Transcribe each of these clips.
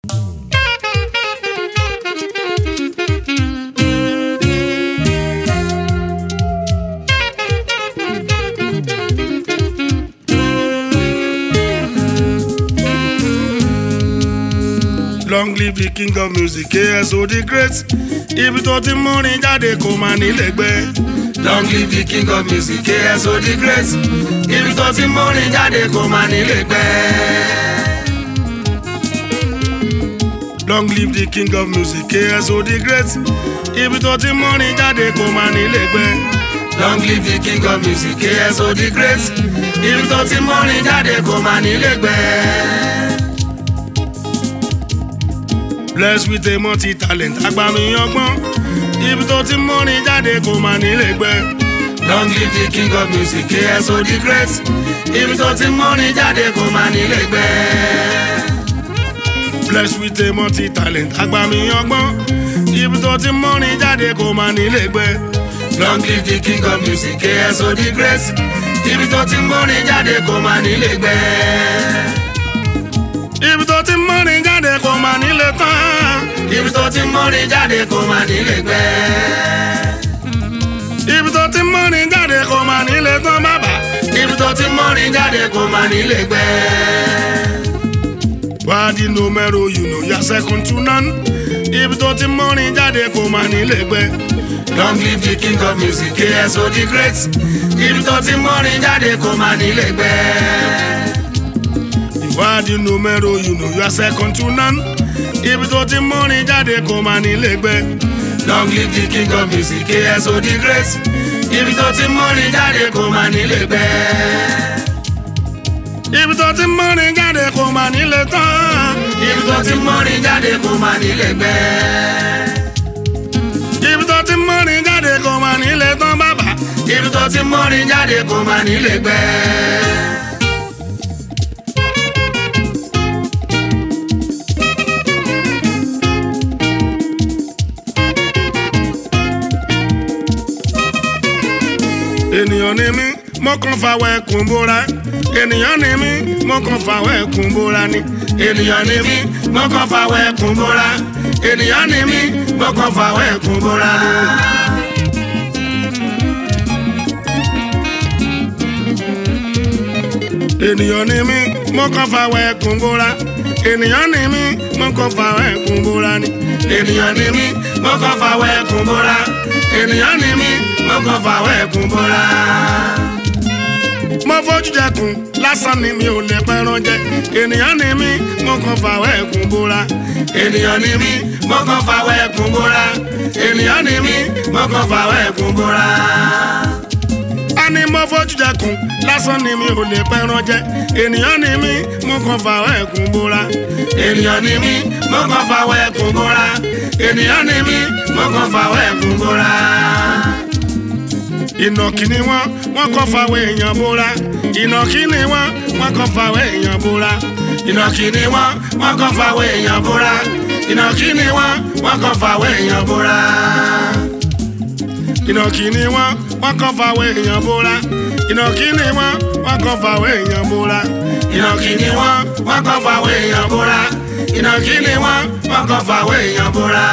Long live the king of music, KSO the great. Ibi tó ti múrin jáde kò máa nílẹ̀gbẹ́. Long live the king of music, KSO the great. Ibi tó ti múrin jáde kò máa nílẹ̀gbẹ́. Long live the king of music, KSO the great. Ibi tó ti múrin jáde kò máa nílẹ̀gbẹ́. Long live the king of music, KSO the great. Ibi tó ti múrin jáde kò máa nílẹ̀gbẹ́. Blessed with a multi-talent, agbami ọgbọ́n. Ibi tó ti múrin jáde kò máa nílẹ̀gbẹ́. Long live the king of music, KSO the great. Ibi tó ti múrin jáde kò máa nílẹ̀gbẹ́. Blessed with a multi-talent, agbami ọgbọ́n. Ibi tó ti múrin jáde kò máa nílẹ̀gbẹ́. Long live the king of music, KSO the great. Ibi tó ti múrin jáde kò máa nílẹ̀gbẹ́. Ibi tó ti múrin jáde kò máa nílẹ̀ tán. Ibi tó ti múrin jáde kò máa nílẹ̀gbẹ́. Ibi tó ti múrin jáde kò máa nílẹ̀ tán bàbá. Ibi tó ti múrin jáde kò máa nílẹ̀gbẹ́. Wadi no mero, you know you're second to none. Ibi tó ti múrin jáde kò máa nílẹ̀gbẹ́. Long live the king of music, KSO the great. Ibi tó ti múrin jáde kò máa nílẹ̀gbẹ́. Wadi no mero, you know you're second to none. Ibi tó ti múrin jáde kò máa nílẹ̀gbẹ́. Long live the king of music, KSO the great. Ibi tó ti múrin jáde kò máa nílẹ̀gbẹ́. Ibi tó ti múrin jáde kò máa nílẹ̀ tán. Ibi tó ti múrin jáde kò máa nílẹ̀gbẹ́. Ibi tó ti múrin jáde kò máa nílẹ̀ tán bàbá. Ibi tó ti múrin jáde kò máa nílẹ̀gbẹ́. Ènìyàn ni mí, mo kàn fàwọ̀ ẹkùn bóra. Ènìyàn ni mí, mo kàn fàwọ̀ ẹkùn bóra ni. Ènìyàn ni mí, mo kàn fàwọ̀ ẹkùn bóra. Ènìyàn ni mí, mo kàn fàwọ̀ ẹkùn bóra. Ènìyàn ni mí, mo kàn fàwọ̀ ẹkùn bóra. Ènìyàn ni mí, mo kàn fàwọ̀ ẹkùn bóra ni. Ènìyàn ni mí, mo kàn fàwọ̀ ẹkùn bóra. Ènìyàn ni mí, mo kàn fàwọ̀ ẹkùn bóra. Mo fojú jẹkùn lásán ni mi ò lè pẹran jẹ. Ènìyàn ni mí, mo kàn fàwọ̀ ẹkùn bóra. Ènìyàn ni mí, mo kàn fàwọ̀ ẹkùn bóra. Ènìyàn ni mí, mo kàn fàwọ̀ ẹkùn bóra. A ní mo fojú jẹkùn lásán ni mi ò lè pẹran jẹ. Ènìyàn ni mí, mo kàn fàwọ̀ ẹkùn bóra. Ènìyàn ni mí, mo kàn fàwọ̀ ẹkùn bóra. Ènìyàn ni mí, mo kàn fàwọ̀ ẹkùn bóra. Ìnàkí ni wọ́n kàn fàwọ̀ èèyàn bóra. Ìnàkí ni wọ́n kàn fàwọ̀ èèyàn bóra. Ìnàkí ni wọ́n kàn fàwọ̀ èèyàn bóra. Ìnàkí ni wọ́n kàn fàwọ̀ èèyàn bóra. Ìnàkí ni wọ́n kàn fàwọ̀ èèyàn bóra. Ìnàkí ni wọ́n kàn fàwọ̀ èèyàn bóra. Ìnàkí ni wọ́n kàn fàwọ̀ èèyàn bóra. Ìnàkí ni wọ́n kàn fàwọ̀ èèyàn bóra.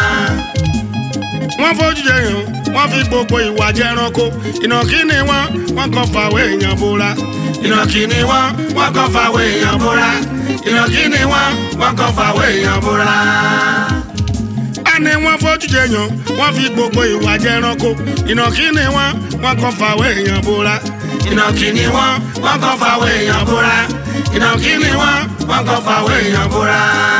Wọ́n fojú jẹyàn, wọ́n fi gbogbo ìwà jẹranko. Ìnàkí ni wọ́n kàn fàwọ̀ èèyàn bóra. Ìnàkí ni wọ́n kàn fàwọ̀ èèyàn bóra. Ìnàkí ni wọ́n kàn fàwọ̀ èèyàn bóra. A ní wọ́n fojú jẹyàn, wọ́n fi gbogbo ìwà jẹranko. Ìnàkí ni wọ́n kàn fàwọ̀ èèyàn bóra. Ìnàkí ni wọ́n kàn fàwọ̀ èèyàn bóra. Ìnàkí ni wọ́n kàn fàwọ̀ èèyàn bóra.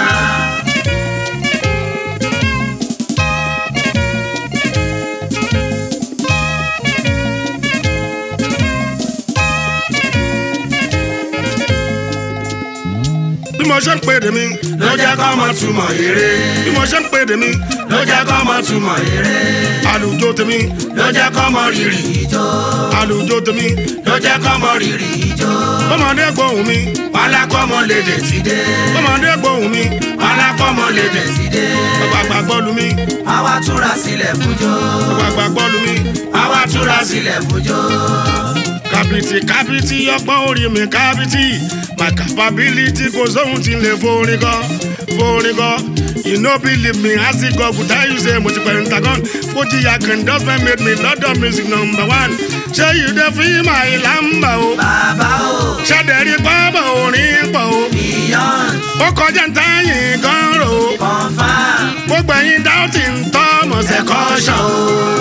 Bí mo ṣe ń pèdè mi, ló jẹ́ kó mọ túmọ̀ eré. bí mo ṣe ń pèdè mi, Ló jẹ́ kó mọ túmọ̀ eré. àlùjọ tèmi, Ló jẹ́ kó mọ rírì ijó. àlùjọ tèmi. Ló jẹ́ kó mọ rírì ijó. Bọ́mọdé gbóhùn mi, Wàhálà kọ́mọ lédè ti dé. bọ́mọdé gbóhùn mi, Wàhálà kọ́mọ lédè ti dé. àgbààgbà gbọ́lu mi, Àwa túra sílẹ̀ fújó. àgbààgbà gbọ́lu mi. Àwa túra sílẹ̀ fújó. kábìtì ọgbọ́n orí mi kábìtì my capability kò sóhun tí lè forin kọ́ you no believe me as the God go tell you say mo ti pentagon Fuji endorsement made me London music #1 ṣé you dey feel my lamba o bàbá o ṣé dẹ̀rí pọ́bọ̀ orin pọ̀ o beyond ó kọjá ntẹ́yìn gan ro confam gbogbo ẹ̀yin dáútì ń tọ́ mọ̀sẹ̀ kọ́ṣọ́ o.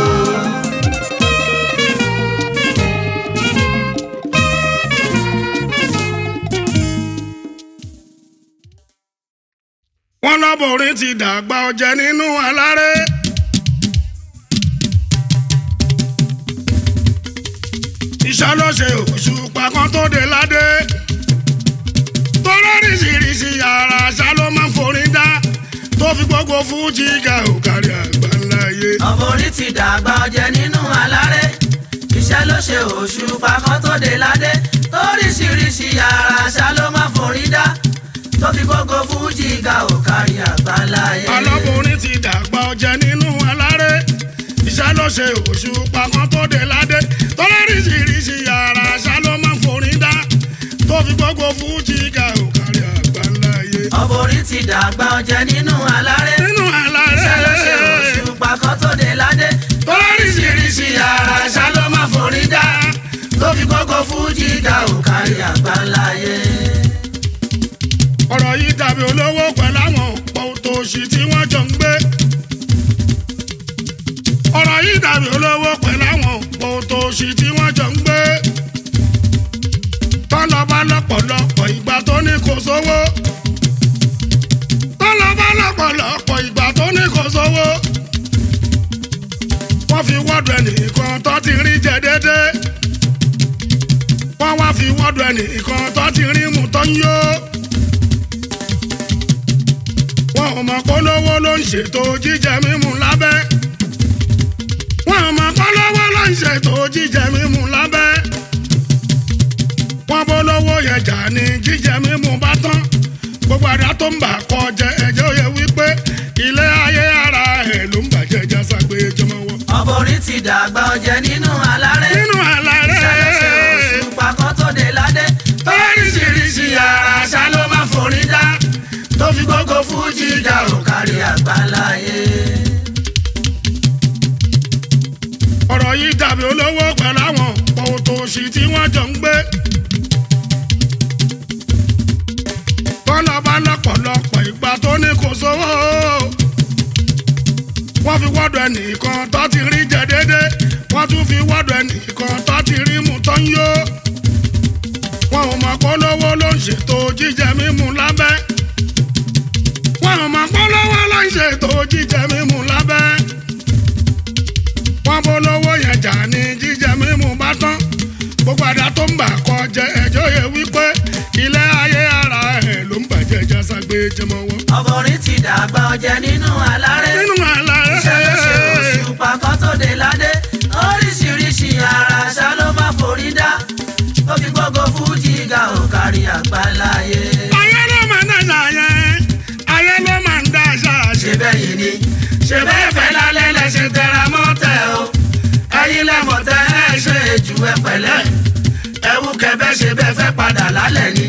wọ́n lọ́bọ̀rin ti dàgbà ọ̀jẹ̀ nínú aláré. iṣẹ́ ló ṣe Òṣùpá kan tó dé ládé. tó lóríṣiríṣi yàrá àṣà ló máa ń forin dá. tó fi gbogbo fújì ga òkàrí àgbáńláyé. ọ̀bọ̀rin ti dàgbà ọ̀jẹ̀ nínú aláré. iṣẹ́ ló ṣe Òṣùpá kan tó dé ládé. lóríṣiríṣi yàrá àṣà ló máa ń forin dá. tó fi gbogbo fújì ga òkàrí àgbáńláyé. ọlọ́bùnrin ti dàgbà ọ̀jẹ̀ nínú aláré. iṣẹ́ ló ṣe Òṣùpá kan tó dé ládé. tọ́lọ́ríṣiríṣi yàrá àṣà ló máa ń forin dá. tó fi gbogbo fújì ga òkàrí àgbáńláyé. ọ̀bọ̀rin ti dàgbà ọ̀jẹ̀ nínú aláré. nínú aláré. iṣẹ́ ló ṣe Òṣùpá kan tó dé ládé. tọ́lọ́ríṣiríṣi yàrá àṣà ló máa ń forin dá. tó fi gbogbo fújì ga òkàrí àgbáńláyé. ọ̀rọ̀ yìí dàbí olówó pẹ̀lú àwọn òtòṣì tí wọ́n jọ ń gbé. ọ̀rọ̀ yìí dàbí olówó pẹ̀lú àwọn òtòṣì tí wọ́n jọ ń gbé. tọ́lọ́bá lọ́pọ̀lọpọ̀ ìgbà tó ní kò sówó. tọ́lọ́bá lọ́pọ̀lọpọ̀ ìgbà tó ní kò sówó. wọ́n fi wọ́dọ̀ ẹnìkan tó ti rí jẹ dédé. wọ́n wá fi wọ́dọ̀ ẹnìkan tó ti rí mú tó ń yó. ọmọ polówó ló ń ṣètò jíjẹ mímu lábẹ́. wọ́n ọmọ polówó ló ń ṣètò jíjẹ mímu lábẹ́. wọ́n polówó yẹn jà ní jíjẹ mímu bá tán. gbogbo àdá tó ń bà kọ jẹ ẹjọ́ yẹ wípé ilé ayé ara ẹ̀ ló ń bàjẹ́ jásá pé jọmọwọ́. ọ̀bọ̀rin ti dàgbà ọ̀jẹ̀ nínú aláré. nínú aláré. ṣẹlẹ̀ṣẹ̀ Òṣùpá kan tó dé ládé. oríṣiríṣi yàrá àṣà ló máa forin dá. tó fi gbogbo fújì ga òkàrí àgbáńláyé. ọ̀rọ̀ yìí dàbí olówó pẹ̀lú àwọn òtòṣì tí wọ́n jọ ń gbé. tọ́lọ́bá lọ́pọ̀lọpọ̀ ìgbà tó ní kò sówó. wọ́n fi wọ́dọ̀ ẹnìkan tó ti rí jẹ dédé. wọ́n tún fi wọ́dọ̀ ẹnìkan tó ti rí mu tó ń yó. wọn ò mọ̀ polówó ló ń ṣètò jíjẹ mímu lábẹ́. wọn ò mọ̀ polówó ló ń ṣètò jíjẹ mímu lábẹ́. wọ́n polówó yẹn jà ní jíjẹ mímu bá tán. gbogbo àdá tó ń bà kọ jẹ ẹjọ́ yẹ wípé ilé ayé ara ẹ̀ ló ń bàjẹ́ jásá gbé jẹmọ́wọ́. ọ̀bọ̀rin ti dàgbà ọ̀jẹ̀ nínú aláré. nínú aláré. ṣẹlẹ̀ṣẹ̀ Òṣùpá kan tó dé ládé. oríṣiríṣi yàrá àṣà ló máa forin dá. tó fi gbogbo fújì ga òkàrí àgbáńláyé. ayé ló máa ń dáṣà yẹn. ayé ló máa ń dáṣà. ṣe bẹ́ẹ̀ yìí ni ṣe bẹ́ẹ̀ fẹ́ lálẹ́ lẹ ṣe tẹra mọ́ tẹ o. ẹ̀yin lẹ́mọ̀ tẹ ẹ ṣe jù ẹ pẹ̀lẹ́. ẹ̀wù kẹ̀bẹ́ ṣe bẹ́ẹ̀ fẹ́ padà lálẹ́ ni.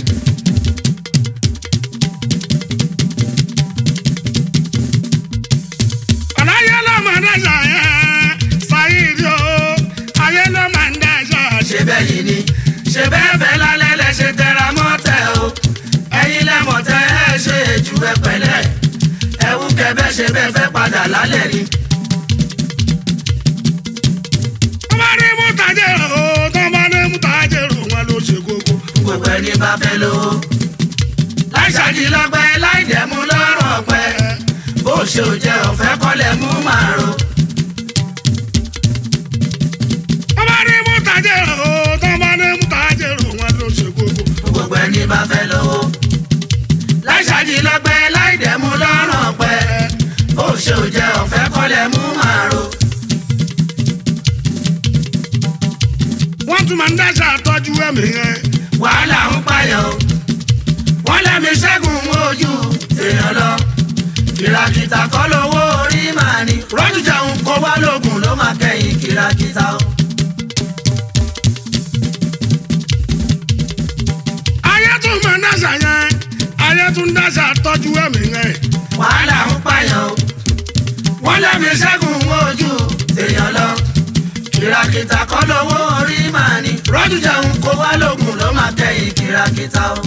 ayé ló máa ń dáṣà yẹn. Saheed o ayé ló máa ń dáṣà. ṣe bẹ́ẹ̀ yìí ni ṣe bẹ́ẹ̀ fẹ́ lálẹ́ lẹ ṣe tẹra mọ́ tẹ o. ẹ̀yin lẹ́mọ̀ tẹ ẹ ṣe jù ẹ pẹ̀lẹ́. ẹ̀wù kẹ̀bẹ́ ṣe bẹ́ẹ̀ fẹ́ padà lálẹ́ ni. tó bá ní mú tajẹ̀rò tó bá ní mú tajẹ̀rò wọn ló ṣe kókó. gbogbo ẹni bá fẹ́ lówó. láì ṣàdìlọ́gbẹ́ láì dẹ̀mú lọ́rùn ọ̀pẹ. bó ṣe ò jẹ́ ọ̀fẹ́ kọ́lẹ̀ mú màrò. tó bá ní mú tajẹ̀rò tó bá ní mú tajẹ̀rò wọn ló ṣe kókó. gbogbo ẹni bá fẹ́ lówó. láì ṣàdìlọ́gbẹ́ láì dẹ̀mú lọ́rùn ọ̀pẹ. bó ṣe ò jẹ́ ọ̀fẹ́ kọ́lẹ̀ mú màrò. wọ́n tún máa ń dáṣà tọ́jú ẹ̀mí yẹn. wàhálà ń payọ̀. wọ́n lẹ́mi ṣẹ́gun ojú èèyàn lọ. kìràkìtà kọ́ lówó orí màá ní. rọ́jú jẹun kó wá lóògùn ló máa kẹ́yìn kìràkìtà o. táyé tún dáṣà tọ́jú ẹ̀mí rẹ̀. wàhálà ń pààyàn o wọ́n lẹ́mi ṣẹ́gun ojú èèyàn lọ kìràkìtà kọ́ lówó orí màá ní rọ́jú jẹun kó wá lóògùn ló máa kẹ́yìn kìràkìtà o.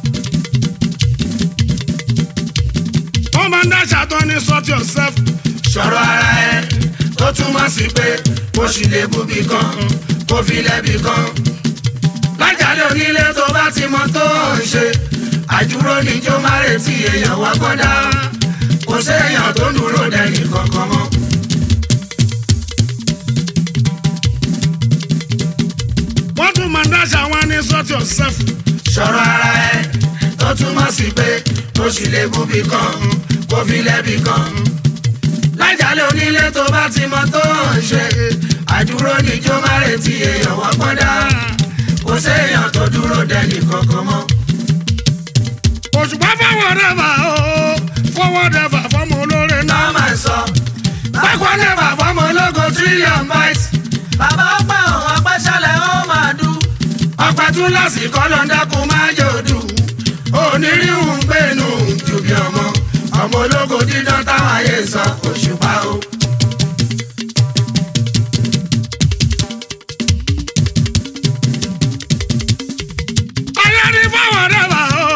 wọ́n máa ń dáṣà tán ní sort yourself. sọ̀rọ̀ ara ẹ ó túmọ̀ sí pé kó sì lè búbi kan kó fi lẹ́bi kan. lájàlẹ̀ onílé tó bá ti mọ tó ń ṣe àjúrò níjó má retí èèyàn wá gbọ́dá kò séèyàn tó dúró dẹ́nì kankan mọ́. wọ́n tún máa ń dáṣà wọn ní sort yourself. sọ̀rọ̀ ara ẹ tó túmọ̀ sí pé kó sì lè búbi kan kó fi lẹ́bi kan. lájàlẹ̀ onílé tó bá ti mọ tó ń ṣe àjúrò níjó má retí èèyàn wá gbọ́dá kò séèyàn tó dúró dẹ́nì kankan mọ́. òṣùpá fọwọ́dẹ́fà o fọwọ́dẹ́fà fọmọ olóore náà. náà máa ń sọ bákan nẹ́fà fọmọ ológo trillion bytes. bàbá ọpẹ́ òun ọpẹ́ ṣẹlẹ̀ ó máa dùn. ọpẹ́ tún lásìkò ló ń dákun máa jòdù. onírìhùn gbẹ̀nù jù bí ọmọ ológo dídán táwọn ayé sọ òṣùpá o. ayé ní fọwọ́dẹ́fà o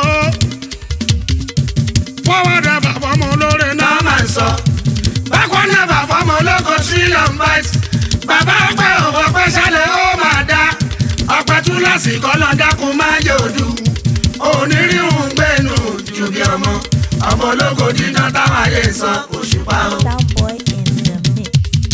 fọwọ́dẹ́fà fọmọ olóore náà. náà máa ń sọ bákan nẹ́fà fọmọ ológo trillion bytes. bàbá ọpẹ́ òun ọpẹ́ ṣẹlẹ̀ ó máa dá. ọpẹ́ tún lásìkò ló ń dákun máa jòdù. onírìhùn gbẹ̀nù jù bí ọmọ ológo dídán táwọn ayé sọ òṣùpá o. Starboy in the mix.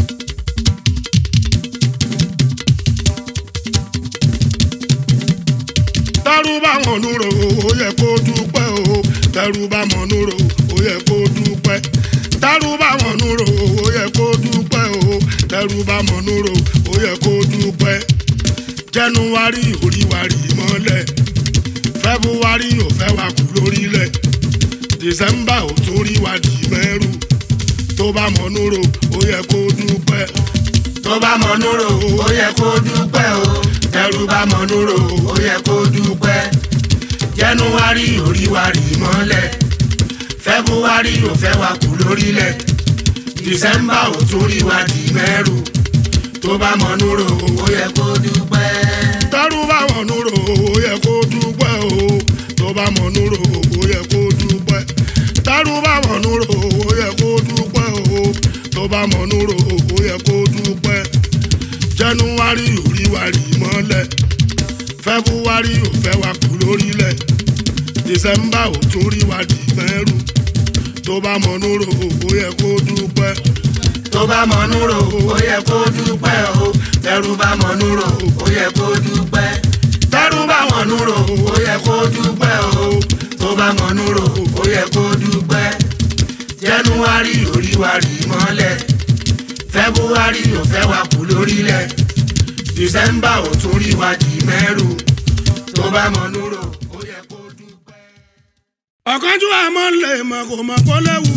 tẹ́rù bá wọn núrò ó yẹ kó dúpẹ́ o tẹ́rù bá wọn núrò ó yẹ kó dúpẹ́ tẹ́rù bá wọn núrò ó yẹ kó dúpẹ́ o tẹ́rù bá wọn núrò ó yẹ kó dúpẹ́. January oríwárí mọ́lẹ̀ February ò fẹ́ wa kú lórílẹ̀ December ò tún rí wa dì mẹ́rù tó bá mọ̀ núrò ó yẹ kó dúpẹ́. tó bá mọ̀ núrò ó yẹ kó dúpẹ́ o tẹ́rù bá mọ̀ núrò ó yẹ kó dúpẹ́. January oríwárí mọ́lẹ̀ February ò fẹ́ wa kú lórílẹ̀ December ò tún rí wa dì mẹ́rù tó bá mọ̀ núrò ó yẹ kó dúpẹ́. tẹ́rù bá mọ̀ núrò ó yẹ kó dúpẹ́ o tó bá mọ̀ núrò ó yẹ kó dúpẹ́ tẹ́rù bá mọ̀ núrò ó yẹ kó dúpẹ́ o tó bá mọ̀ núrò ó yẹ kó dúpẹ́. January oríwárí mọ́lẹ̀ February ò fẹ́ wa kú lórílẹ̀ December ò tún rí wa dì mẹ́rù tó bá mọ̀ núrò ó yẹ kó dúpẹ́. tó bá mọ̀ núrò ó yẹ kó dúpẹ́ o tẹ́rù bá mọ̀ núrò ó yẹ kó dúpẹ́. tẹ́rù bá mọ̀ núrò ó yẹ kó dúpẹ́ o tó bá mọ̀ núrò ó yẹ kó dúpẹ́. January oríwárí mọ́lẹ̀ February ò fẹ́ wa kú lórílẹ̀ December ò tún rí wa dì mẹ́rù tó bá mọ̀ núrò ó yẹ kó dúpẹ́. ọ̀kánjú àmọ́ lè mọ̀ kò mọ̀ kó léwu.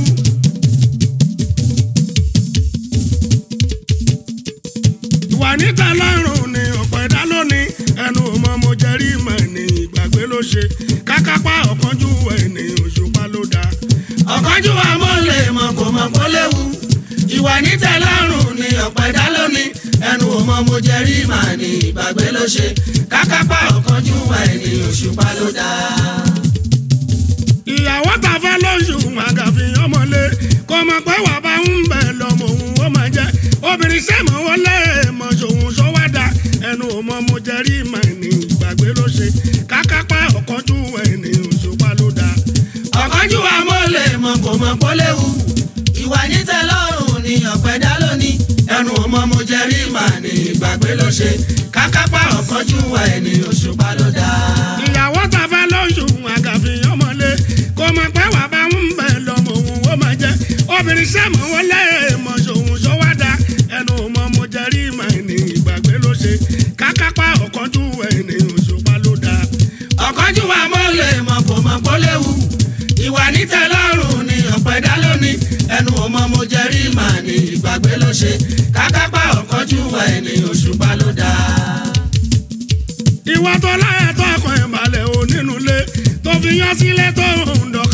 ìwà níta lọ́rùn ni ọ̀pọ̀ ẹ̀dá lónìí ẹnu ọmọ mo jẹ́rí ìmọ̀ ní ìgbàgbé ló ṣe kákápá ọ̀kánjú ẹni òṣùpá ló dá. ọ̀kánjú àmọ́ lè mọ̀ kò mọ̀ kó léwu. ìwà nítẹ́lọ́rùn ni ọ̀pọ̀ ẹ̀dá lónìí ẹnu ọmọ mo jẹ́rí ìmọ̀ ní ìgbàgbé ló ṣe kákápá ọ̀kánjú ẹni òṣùpá ló dá. ìyàwó ta fẹ́ lóṣù àgàfi ọmọlé kò mọ̀ pé wà bá ń bẹ̀ lọ́mọ òun ó máa jẹ́ obìnrin sẹ́mọ̀ wọlé mọ̀ ṣòun ṣọwádà ẹnu ọmọ mo jẹ́rí ìmọ̀ ní ìgbàgbé ló ṣe kákápá ọ̀kánjú ẹni òṣùpá ló dá. ọ̀kánjú àmọ́ lè mọ̀ kò mọ̀ kó léwu. ìwà nítẹ́lọ́rùn ni ọ̀pọ̀ ẹ̀dá lónìí ẹnu ọmọ mo jẹ́rí ìmọ̀ ní ìgbàgbé ló ṣe kákápá ọ̀kánjú ẹni òṣùpá ló dá. ìyàwó ta fẹ́ lóṣù àgàfi ọmọlé kò mọ̀ pé wà bá ń bẹ̀ lọ́mọ òun ó máa jẹ́ obìnrin sẹ́mọ̀ wọlé mọ̀ ṣòun ṣọwádà ẹnu ọmọ mo jẹ́rí ìmọ̀ ní ìgbàgbé ló ṣe kákápá ọ̀kánjú ẹni òṣùpá ló dá. ọ̀kánjú àmọ́ lè mọ̀ kò mọ̀ kó léwu. ìwà nítẹ́lọ́rùn ni ọ̀pọ̀ ẹ̀dá lónìí ẹnu ọmọ mo jẹ́rí ìmọ̀ ní ìgbàgbé ló ṣe kákápá ọ̀kánjú ẹni òṣùpá ló dá. ìwà tó láyà tó ọkàn ìbàlẹ̀ ò nínú ilé tó fi yán sílé tó ń dọ̀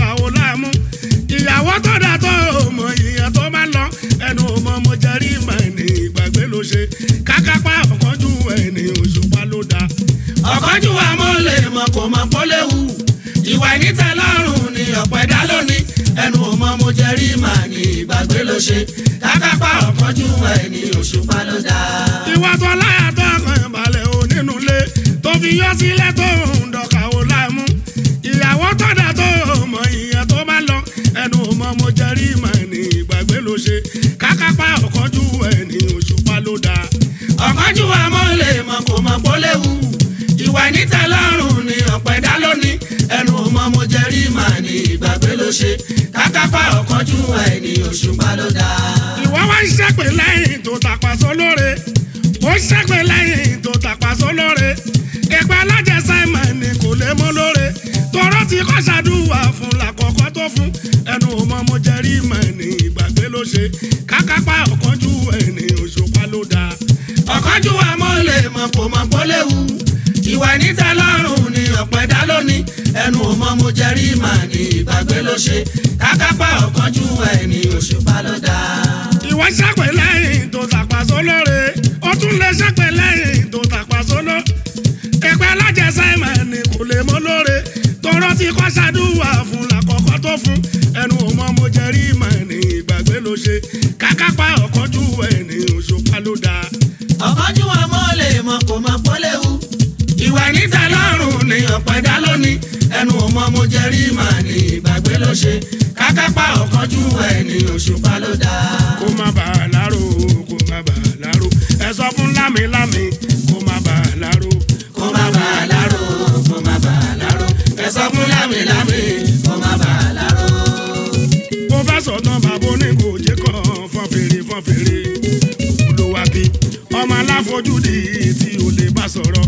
ọ̀kánjú wa mọ́ lè mọ̀ kò mọ̀ kó léwu ìwà ìnítẹ́lọ́rùn ni ọ̀pọ̀ ẹ̀dá lónìí ẹnu ò mọ̀ mo jẹ́ rí màá ní ìgbàgbé ló ṣe kákápá ọ̀kánjú ẹni òṣùpá ló dá. ìwà tó láyà tó ọkàn ìbàlẹ̀ ò nínú ilé tó fi yọ sílẹ̀ tó ń dọ̀kà ò láàmú ìyàwó tọ́jà tó mọ ìyẹn tó bá lọ ẹnu ò mọ̀ mo jẹ́ rí màá ní ìgbàgbé ló ṣe kákápá ọ̀kánjú ẹni òṣùpá ló dá. ọ̀kánjú wa mọ́ lè mọ̀ kò mọ̀ kó léwu ìwà ìnítẹ́lọ́rùn ni ọ̀pọ̀ ẹ̀dá lónìí ẹnu ò mọ̀ mo jẹ́ rí màá ní ìgbàgbé ló ṣe kákápá ọ̀kánjú ẹni òṣùpá ló dá. ìwọ wá ń ṣẹ́pẹ̀ lẹ́yìn tó tàpá sólóore ó ń ṣẹ́pẹ̀ lẹ́yìn tó tàpá sólóore ẹgbẹ́ alájẹsà ìmọ̀ ni kò lè mọ́ lóore tọrọ ti kọ́ ṣàdúrà fún làkọ́kọ́ tó fún ẹnu ò mọ̀ mo jẹ́ rí màá ní ìgbàgbé ló ṣe kákápá ọ̀kánjú ẹni òṣùpá ló dá. ọ̀kánjú wa mọ́ lè mọ̀ kò mọ̀ kó léwu ìwà ìnítẹ́lọ́rùn ni ọ̀pọ̀ ẹ̀dá lónìí ẹnu ò mọ̀ mo jẹ́ rí màá ní ìgbàgbé ló ṣe kákápá ọ̀kánjú ẹni òṣùpá ló dá. ìwọ ṣẹ́pẹ̀ lẹ́yìn tó tàpá sólóore ó tún lè ṣẹ́pẹ̀ lẹ́yìn tó tàpá sóló ẹgbẹ́ alájẹsà ìmọ̀ ni kò lè mọ́ lóore tọrọ ti kọ́ ṣàdúrà fún làkọ́kọ́ tó fún ẹnu ò mọ̀ mo jẹ́ rí màá ní ìgbàgbé ló ṣe kákápá ọ̀kánjú ẹni òṣùpá ló dá. ọ̀kánjú wa mọ́ lè mọ̀ kò mọ̀ kó léwu ìwà ìnítẹ́lọ́rùn ni ọ̀pọ̀ ẹ̀dá lónìí ẹnu ò mọ̀ mo jẹ́ rí màá ní ìgbàgbé ló ṣe kákápá ọ̀kánjú ẹni òṣùpá ló dá. kó má bàa láró kó má bàa láró ẹ sọ fún lámìlámì kó má bàa láró. kó má bàa láró kó má bàa láró ẹ sọ fún lámìlámì kó má bàa láró. mo fẹ́ sọ̀tàn bàbá onígòjé kan fọ́n fèrè olùwàbí ọmọ aláfojúdi tí ò lè bá sọ̀rọ̀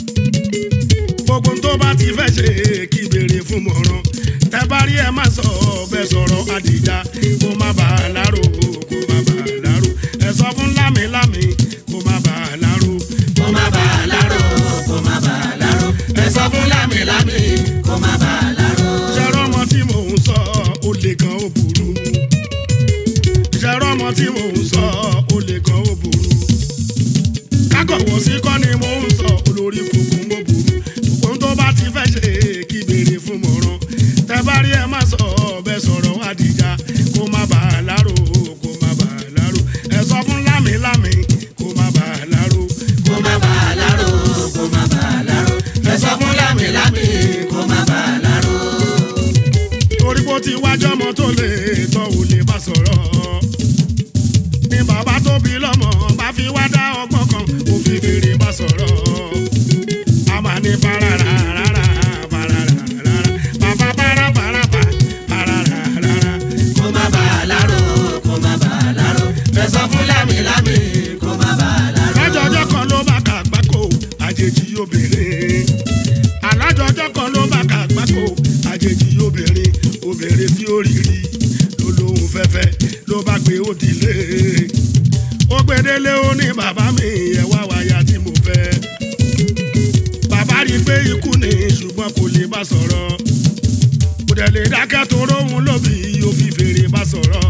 gbogbo tó bá ti fẹ́ ṣe kí béèrè fún mọ̀ràn tẹ bá rí ẹ má sọ bẹ́ẹ̀ sọ̀rọ̀ àdìjà kó má bàa láró kó má bàa láró ẹ sọ fún lámìlámì kó má bàa láró. kó má bàa láró kó má bàa láró ẹ sọ fún lámìlámì kó má bàa láró. ṣẹ́rọ́ ọmọ tí mò ń sọ ó lè kan ó burú ṣẹ́rọ́ ọmọ tí mò ń sọ ó lè kan ó burú kákọ̀wọ́ sí kọ́ ni mò ń sọ olórí kòkó mo burú ohun tó bá ti fẹ́ ṣe kí béèrè fún mọ̀ràn tẹ bá rí ẹ má sọ bẹ́ẹ̀ sọ̀rọ̀ àdìjà kó má bàa láró kó má bàa láró ẹ sọ fún lámìlámì kó má bàa láró. kó má bàa láró kó má bàa láró ẹ sọ fún lámìlámì kó má bàa láró. torí bó ti wájọ́ ọmọ tó lè tọ́ ò lè bá sọ̀rọ̀ ni bàbá tó bí lọ́mọ bá fi wá dá ọgbọ́n kan ó fi fèrè bá sọ̀rọ̀ a máa ní farara rárá farara rárá bàbá bára bára bá farara rárá. kó má bàa láró kó má bàa láró ẹ sọ fún lámìlámì kó má bàa láró. alájọjọ́ kan ló bá kà gbáko àjèjì obìnrin alájọjọ́ kan ló bá kà gbáko àjèjì obìnrin tí ó rí rí ló lóhun fẹ́fẹ́ ló bá gbé ó dilé ó gbedele ó ní bàbá mi ẹ wá wáyà tí mo fẹ́ bàbá rí i pé ikú ni ṣùgbọ́n kò lè bá sọ̀rọ̀ kò dẹ̀ lè dákẹ́ tó róhun lóbi ó fi fèrè bá sọ̀rọ̀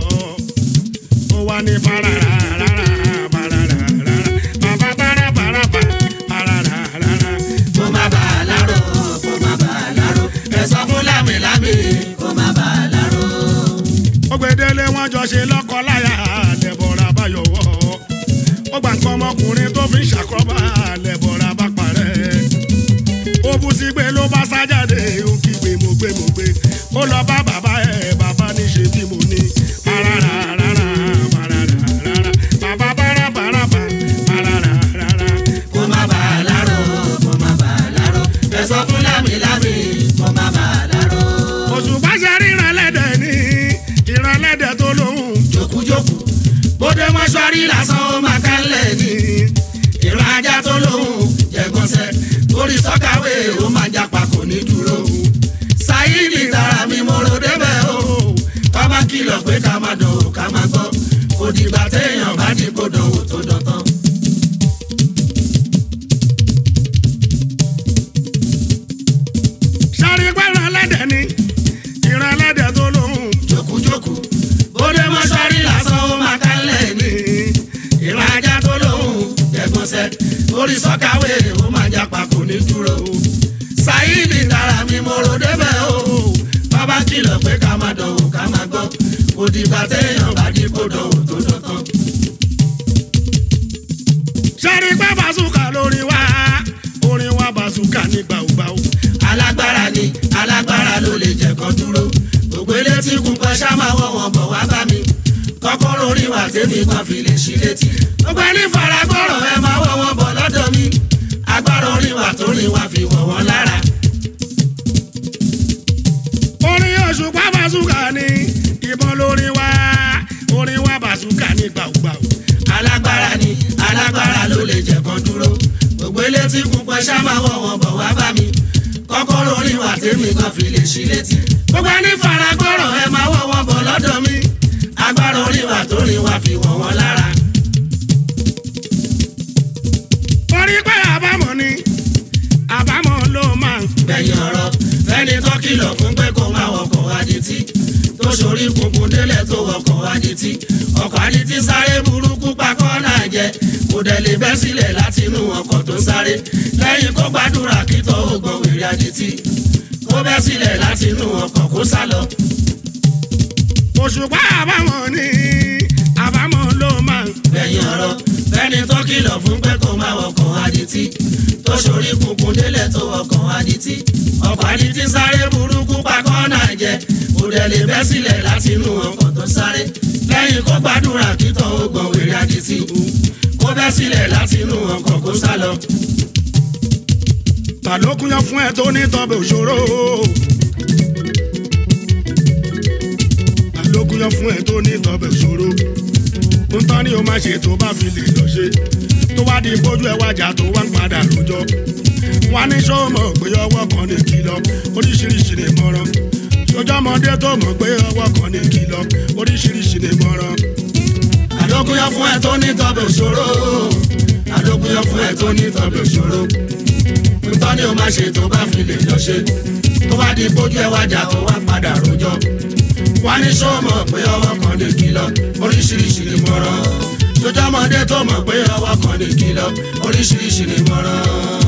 ó wá ní farara rárá farara rárá bàbá bára bára bá farara rárá. kó má bàa láró kó má bàa láró ẹ sọ fún lámìlámì kó má bàa láró. ó gbedele wọn jọ ṣe lọ́kọ láya lẹ́bọ̀rà bá yọ̀wọ́ ó gbà nǹkan ọmọkùnrin tó fi ń ṣàkóbá lẹ́bọ̀rà bá parẹ́ ó bú sí gbé ló bá sá jáde ó kígbe mo gbé ó lọ bá bàbá ẹ̀ bàbá ní ṣe bí mo ní farara rárá farara rárá bàbá bára bára bá farara rárá. kó má bàa láró kó má bàa láró ẹ sọ fún lámìlámì kó má bàa láró. Òṣùpá ṣe ríran lẹ́dẹ̀ ní ìran lẹ́dẹ̀ tó lóhùn jókújókù bóde mọ́ṣúárì lásán ó máa kálẹ̀ ní ìran ajá tó lóhùn jẹ̀gbọ́nsẹ̀ orí sọ́kàwé ó máa japa kò ní dúró. Sáyídì tara mi mo ro débẹ̀ o ká má kìlọ̀ pé ká má dán o ká má gbọ́ kò dìgbà téèyàn bá dìbò dánwò tó dọ̀tán. sáré pẹ́ràn lẹ́dẹ̀ ní ìran lẹ́dẹ̀ tó lóhùn jókújókù bóde mọ́ṣúárì lásán ó máa kálẹ̀ ní ìran ajá tó lóhùn jẹ̀gbọ́nsẹ̀ orí sọ́kàwé ó máa japa kò ní dúró. kan dúró gbogbo elétí kún pẹ́ ṣá máa wọ́ wọn bọ̀ wá bá mi kọ́kọ́rọ́ orí wa tèmi kan fi lè ṣí létí gbogbo ẹni faragbọ́rọ̀ ẹ máa wọ́ wọn bọ̀ lọ́dọ̀ mi agbára orí wa tó rí wa fi wọ̀ wọ́n lára. orin Òṣùpá Bàsúkà ni ìbọn lórí wa orin wa Bàsúkà ní gbàùgbàù. alágbára ló lè jẹ́ kan dúró gbogbo elétí kún pẹ́ ṣá máa wọ́ wọn bọ̀ wá bá mi kọ́kọ́rọ́ orí wa tèmi kan fi lè ṣí létí gbogbo ẹni faragbọ́rọ̀ ẹ máa wọ́ wọn bọ̀ lọ́dọ̀ mi agbára orí wa tó rí wa fi wọ̀ wọ́n lára. orí pé àbámọ̀ ni àbámọ̀ ló máa ń gbẹ̀yìn ọ̀rọ̀ fẹ́ni tó kìlọ̀ fún pé kó máa wọkọ̀ adití tó ṣorí kunkun délẹ̀ tó wọkọ̀ adití ọkọ̀ adití sáré burúkú pakọ́ náà jẹ kò dẹ̀ lè bẹ́ sílẹ̀ láti inú ọkọ̀ tó sáré lẹ́yìn kó gbàdúrà kí tó gbọ̀n wèrè adití kó bẹ́ sílẹ̀ láti inú ọkọ̀ kó sá lọ. Òṣùpá àbámọ̀ ni àbámọ̀ ló máa ń gbẹ̀yìn ọ̀rọ̀ fẹ́ni tó kìlọ̀ fún pé kó máa wọkọ̀ adití tó ṣorí kunkun délẹ̀ tó wọkọ̀ adití ọkọ̀ adití sáré burúkú pakọ́ náà jẹ kò dẹ̀ lè bẹ́ sílẹ̀ láti inú ọkọ̀ tó sáré lẹ́yìn kó gbàdúrà kí tó gbọ̀n wèrè adití kó bẹ́ sílẹ̀ láti inú ọkọ̀ kó sá lọ. ta ló kúnyán fún ẹ tó ní tọ́bẹ̀ òṣòro ta ló kúnyán fún ẹ tó ní tọ́bẹ̀ òṣòro ń tán ni o máa ṣe tó bá fi lè lọ ṣe tó wá di bójú ẹ wájà tó wá ń padà lójọ́ wá ní ṣó mọ̀ pé ọwọ́ kan ní kìlọ̀ oríṣiríṣi ní mọ̀ràn sójọ́mọdé tó mọ̀ pé ọwọ́ kan ní kìlọ̀ oríṣiríṣi ní mọ̀ràn. àlókùnyán fún ẹ tó ní tọ́bẹ̀ òṣòro àlókùnyán fún ẹ tó ní tọ́bẹ̀ òṣòro ń tán ni o máa ṣe tó bá fi lè lọ ṣe tó wá di bójú ẹ wájà tó wá ń padà lójọ́ wá ní ṣó mọ̀ pé ọwọ́ kan ní kìlọ̀ oríṣiríṣi ní mọ̀ràn sójọ́mọdé tó mọ̀ pé ọwọ́ kan ní kìlọ̀ oríṣiríṣi ní mọ̀ràn.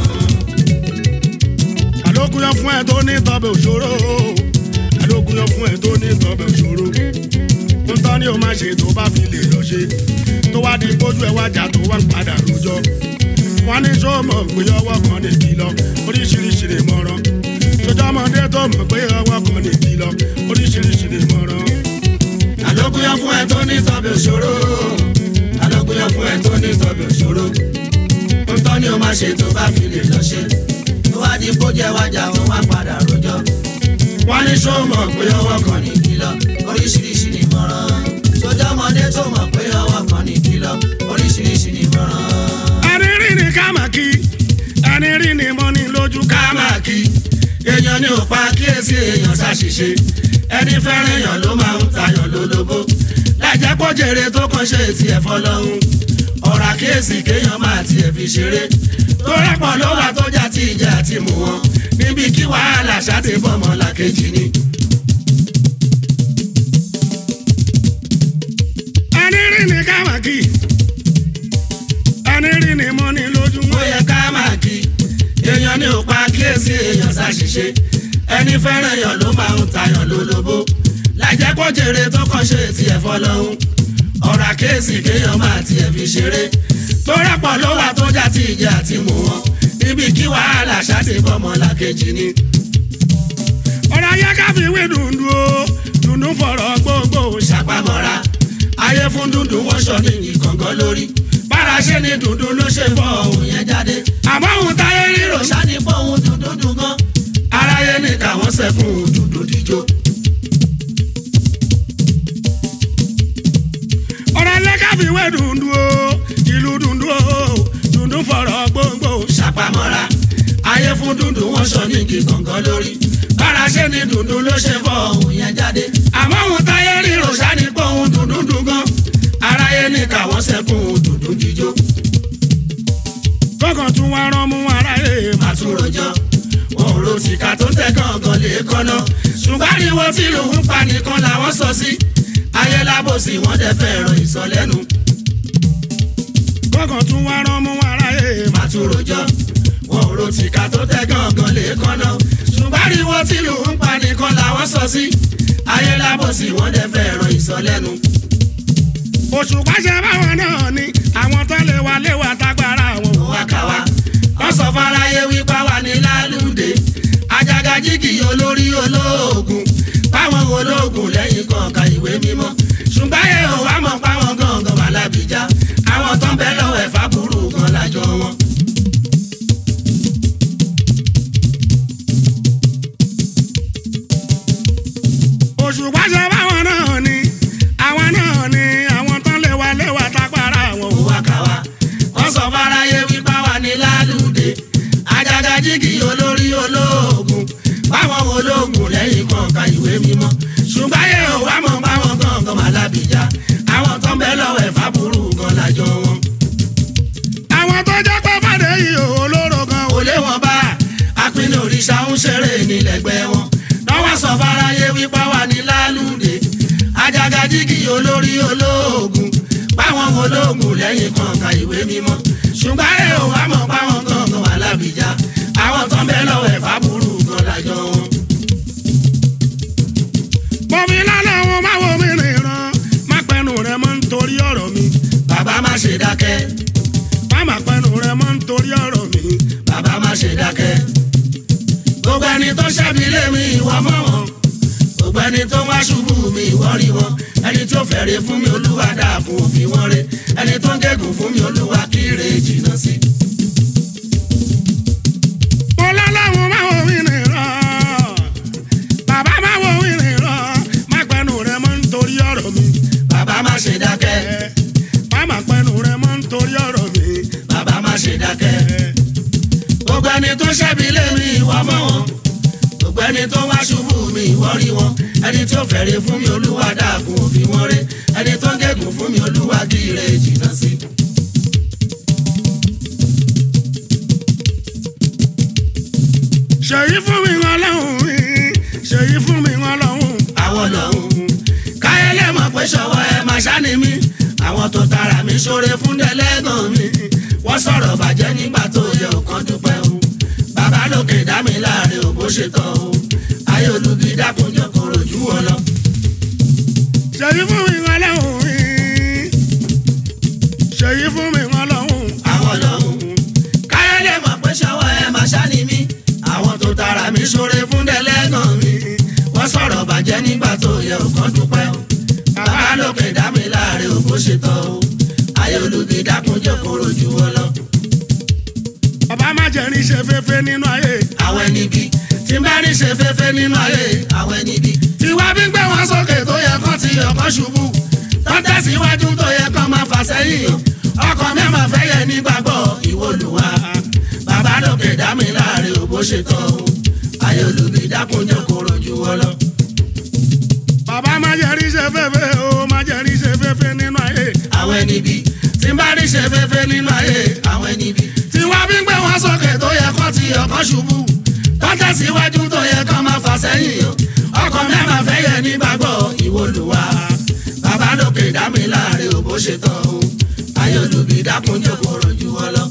àlókùnyán fún ẹ tó ní tọ́bẹ̀ òṣòro àlókùnyán fún ẹ tó ní tọ́bẹ̀ òṣòro ń tán ni o máa ṣe tó bá fi lè lọ ṣe tó wá di bójú ẹ wájà tó wá ń padà lójọ́ wọ́n ní ṣó mọ̀ pé ọwọ́ kan ní kìlọ̀ oríṣiríṣi ní mọ̀ràn sójọ́mọdé tó mọ̀ pé ọwọ́ kan ní kìlọ̀ oríṣiríṣi ní mọ̀ràn. àlókùnyán fún ẹ tó ní tọ́bẹ̀ òṣòro àlókùnyán fún ẹ tó ní tọ́bẹ̀ òṣòro ń tán ni o máa ṣe tó bá fi lè lọ ṣe tó wá di bójú ẹ wájà tó wá padà rojọ́ wọ́n ní ṣó mọ̀ pé ọwọ́ kan ní kìlọ̀ oríṣiríṣi ní mọ̀ràn sójọ́mọdé tó mọ̀ pé ọwọ́ kan ní kìlọ̀ oríṣiríṣi ní mọ̀ràn. ẹni rí ni ká mà kí ẹni rí ni mo ní lójú ká mà kí èèyàn ní òpa kíyèsí èèyàn ṣàṣìṣe ẹni fẹ́ràn èèyàn ló máa ń tayọ̀ lólobó láìjẹ́ kó jèrè tó kàn ṣe tiẹ̀ fọlọ́hún ọ̀rọ̀ àkíyèsí kéèyàn máa tiẹ̀ fi ṣeré tó rẹ́pọ̀ ló wà tó jà tí ìjà àti mú wọn níbi kí wàhálà ṣáàtì bọ́mọ làkejì ni. ẹni rí ni ká mà kí ẹni rí ni mo ní lójú ó yẹ ká máa kí èèyàn ní òpa kíyèsí èèyàn ṣàṣìṣe ẹni fẹ́ràn èèyàn ló máa ń tayọ̀ lólobó láìjẹ́ kó jèrè tó kàn ṣe tiẹ̀ fọlọ́hún ọ̀rọ̀ àkíyèsí kéèyàn máa tiẹ̀ fi ṣeré tó rẹ́pọ̀ ló wà tó jà tí ìjà àti mú wọn níbi kí wàhálà ṣáàtì bọ́mọ làkejì ni. ọ̀rọ̀ ayé ká fi wé dùndú o dùndú fọ̀rọ̀ gbogbo ṣàpamọ́ra ayé fún dúndú wọ́n ṣọ ní ìkọ̀ngàn lórí bára ṣe ni dúndú ló ṣe fọ ohun yẹn jáde àmọ́ òun táyé rírò ṣáni fọ ohun dúndú dùn gan aráyé ní káwọn sẹ́kùn dúndú díjó. ọ̀rọ̀ ayé ká fi wé dùndú o ìlú dùndú o dùndú fọ̀rọ̀ gbogbo ṣàpamọ́ra ayé fún dúndú wọ́n ṣọ ní ìkọ̀ngàn lórí bára ṣe ni dúndú ló ṣe fọ ohun yẹn jáde àmọ́ òun táyé rírò ṣáni fọ ohun dúndú dùn gan aráyé ní káwọn sẹ́kùn dúndú díjó. kọ́kàn tún wá rán mú aráyé màtúròjọ́ wọn ò ro tìka tó tẹ́ gángan lè kọ́nà ṣùgbọ́n ariwo tí lòun pa nìkan làwọn sọ sí ayé lábòsí wọn dẹ̀ fẹ́ràn ìsọlẹ́nu. kọ́kàn tún wá rán mú aráyé màtúròjọ́ wọn ò ro tìka tó tẹ́ gángan lè kọ́nà ṣùgbọ́n ariwo tí lòun pa nìkan làwọn sọ sí ayé lábòsí wọn dẹ̀ fẹ́ràn ìsọlẹ́nu. Òṣùpá ṣe báwọn náà ni àwọn tó lè wá tágbára wọn wá ká wá wọ́n sọ fáráyé wípá wà ní lálùdé àjàgà jígì olórí olóògùn mímọ́ ṣùgbọ́n ayé ò wá mọ̀ páwọn gangan wà lábìjá àwọn tó ń bẹ lọ́wọ́ ẹ̀fà burú gan lájọ wọn. Òṣùpá ṣe báwọn náà ni àwọn tán léwa tápára àwọn òun wá ká wa wọ́n sọ fáráyé wípá wà ní lálùdé àjàgà jígì olórí olóògùn báwọn olóògùn lẹ́yìn kọ̀ọ̀kan ìwé mímọ́ ṣùgbọ́n ayé ò wá mọ̀ báwọn gangan wà lábìjá àwọn tó ń bẹ lọ́wọ́ ẹ̀fà burú gan lájọ wọn. àwọn tó jẹ́ pé fàdé yìí olóró gan kò lé wọn bá apinnu òrìṣà ń ṣeré nílẹ̀gbẹ́ wọn lọ́wọ́ sọ fáráyé wípá wà ní lálùdé àjàgà jígì olórí olóògùn báwọn olóògùn lẹ́yìn kọ̀ọ̀kan ìwé mímọ́ ṣùgbọ́n ayé ò wá mọ̀ báwọn gangan wà lábìjá àwọn tó ń bẹ lọ́wọ́ ẹ̀fà burú gan lájọ wọn. bọ́mi lálẹ́ wọn máa wo mi nìran má pẹ́nu rẹ mọ́ nítorí ọ̀rọ̀ mi bàbá má ṣe dákẹ́ má pẹ́nu rẹ mọ́ nítorí ọ̀rọ̀ mi bàbá má ṣe dákẹ́ gbogbo ẹni tó ṣẹ́bi lé mi ìwọ mọ̀ wọn gbogbo ẹni tó wá ṣubú mi ìwọ rí wọn ẹni tó fẹ́rẹ̀ fún mi olúwa dákun òfin wọn re ẹni tó ń gégùn fún mi olúwa kíre jìnnà sí. mo lálẹ́ wọn máa wo mi nìran bàbá máa wo mi nìran má pẹ́nu rẹ mọ́ nítorí ọ̀rọ̀ mi bàbá má ṣe dákẹ́ má pẹ́nu rẹ mọ́ nítorí ọ̀rọ̀ mi bàbá má ṣe dákẹ́ gbogbo ẹni tó ṣẹ́bi lé mi ìwọ mọ̀ wọn gbogbo ẹni tó wá ṣubú mi ìwọ rí wọn ẹni tó fẹ́rẹ̀ fún mi olúwa dákun òfin wọn re ẹni tó ń gégùn fún mi olúwa kíre jìnnà sí. ṣèyí fún mi wọn lọ́hùn mi ṣèyí fún mi wọn lọ́hùn àwọn lọ́hùn káyọ̀lẹ́ mọ̀ pé ṣọwọ́ ẹ máa ṣáni mi àwọn tó tara mi ṣoore fún dẹ́lẹ́gàn mi wọ́n sọ̀rọ̀ bàjẹ́ nígbà tó yẹ ọ̀kan dúpẹ́ o bàbá lókè dá mi láàrin ò bó ṣe tán o ayé olùbí dákunjọ kò rojú wọn lọ. ṣèyí fún mi wọn lọ́hùn mi ṣèyí fún mi wọn lọ́hùn àwọn lọ́hùn káyọ̀lẹ́ mọ̀ pé ṣọwọ́ ẹ máa ṣáni mi àwọn tó tara mi ṣoore fún dẹ́lẹ́gàn mi wọ́n sọ̀rọ̀ bàjẹ́ nígbà tó yẹ ọ̀kan dúpẹ́ o bàbá lókè dá mi láàrin ò bó ṣe tán o ayé olùbí dákunjọ kò rojú wọn lọ. bàbá má jẹ́ rí ṣe fẹ́fẹ́ nínú ayé àwọn ẹni bí tí bá rí ṣe fẹ́fẹ́ nínú ayé àwọn ẹni bí tí wá bí gbé wọn sókè tó yẹ kán ti ọkọ̀ ṣubú tó tẹ̀síwájú tó yẹ kán máa fà sẹ́yìn ọkọ̀ mẹ́mà fẹ́ yẹ nígbàgbọ́ ìwọlùwà bàbá lókè dá mi láàrin ò bó ṣe tán o ayé olùbí dákunjọ kò rojú wọn lọ. bàbá má jẹ́ rí ṣe fẹ́fẹ́ o má jẹ́ rí ṣe fẹ́fẹ́ nínú ayé àwọn ẹni bí tí bá rí ṣe fẹ́fẹ́ nínú ayé àwọn ẹni bí tí wá bí gbé wọn sókè tó yẹ kán ti ọkọ̀ ṣubú tó tẹ̀síwájú tó yẹ kán máa fà sẹ́yìn ọkọ̀ mẹ́mà fẹ́ yẹ nígbàgbọ́ ìwọlùwà bàbá lókè dá mi láàrin ò bó ṣe tán o ayé olùbí dákunjọ kò rojú wọn lọ.